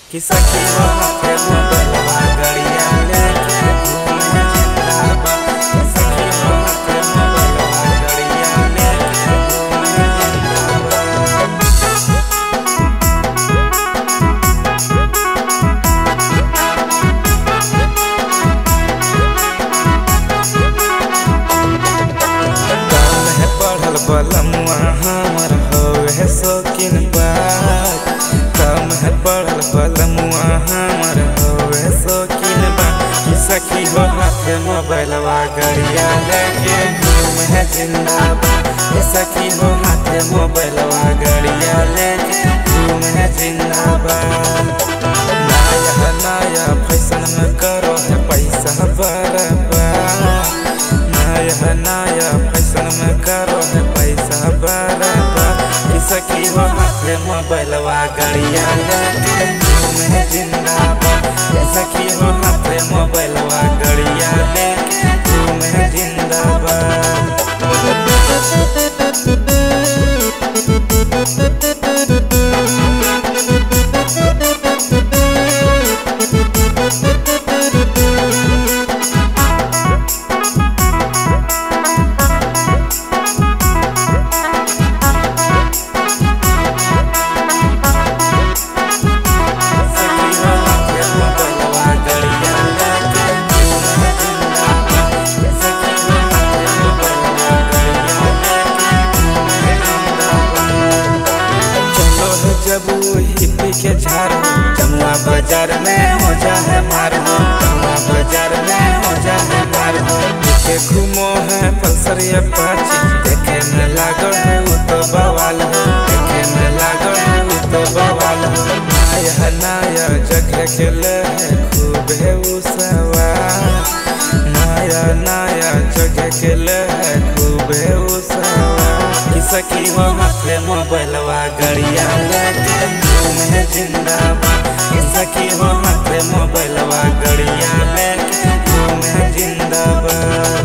कि सखी हो हाथे मोबाइलवा गड़िया लेके घूमे जिंदाबाद। कि सखी हो हाथे मोबाइलवा गड़िया लेके घूमे जिंदाबाद। काम है पढ़ल बलमुआ हमर होवे शौकीन बात। काम है पढ़ल बलमुआ हमर होवे शौकीन बात। कि सखी हो हाथे मोबाइलवा गड़िया लेके घूमे जिंदाबाद। कि सखी हो हाथे मोबाइलवा गड़िया लेके घूमे जिंदाबाद। नया नया फैशन में करो है पैसा बर्बाद। नया नया फैशन में करो है पैसा बर्बाद। कि सखी हो हाथे मोबाइलवा गड़िया लेके घूमे जिंदाबाद। कि सखी हो हाथे मोबाइलवा गड़िया लेके घूमे जिंदाबाद। जब हिप्पी के झाड़ जमुआ बाजार में हो जाए मार हो। जमुआ बाजार में हो जाए मार हो। देखे घूमो है पल्सर अपाची। देखे में लागल है वो तो बवाल हो। देखे में लागल है वो तो बवाल हो। नया नया जगह के ले है खूब है वो सवाल। नया नया जगह के ले है खूब है वो सवाल। कि सखी हो हाथे मोबाइलवा गड़िया लेके घूमे जिंदाबाद। कि सखी हो हाथे मोबाइलवा गड़िया लेके घूमे जिंदाबाद।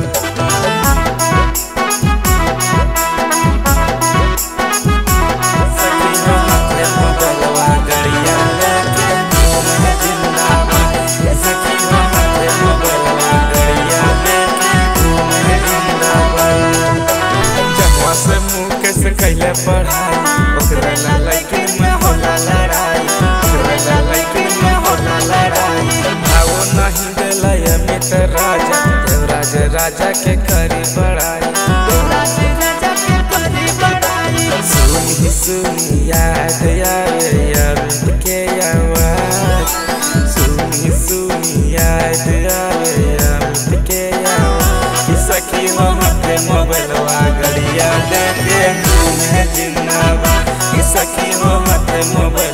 सखी हो हाथे मोबाइलवा गड़िया लेके घूमे जिंदाबाद। कि सखी हो हाथे मोबाइलवा गड़िया लेके घूमे जिंदाबाद। जमुआ से मुकेश कैले पढ़ाई ओकरा ला लड़की में होला लड़ाई। ओकरा ला लड़की में होला लड़ाई। भावो नहीं देला अमित राजा। देवराज राजा के करी बड़ाई। देवराज राजा के करी बड़ाई। सुनी सुनी याद आवे अमित के आवाज। सुनी सुनी याद आवे अमित के आवाज। कि सखी हो हाथे मोबाइलवा गड़िया लेके घूमे जिंदाबाद। कि सखी हो हाथे मोबाइल